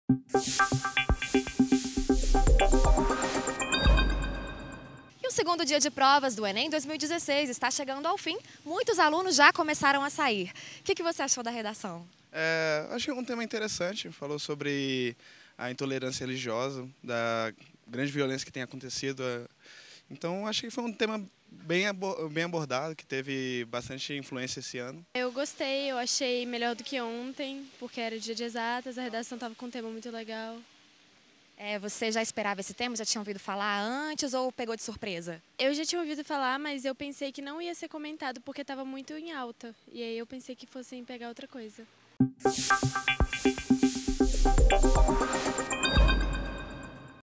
E o segundo dia de provas do Enem 2016 está chegando ao fim. Muitos alunos já começaram a sair. O que você achou da redação? Achei um tema interessante, falou sobre a intolerância religiosa, da grande violência que tem acontecido. Então, achei que foi um tema bem abordado, que teve bastante influência esse ano. Eu gostei, eu achei melhor do que ontem, porque era dia de exatas, a redação estava com um tema muito legal. Você já esperava esse tema? Já tinha ouvido falar antes ou pegou de surpresa? Eu já tinha ouvido falar, mas eu pensei que não ia ser comentado porque estava muito em alta. E aí eu pensei que fossem pegar outra coisa.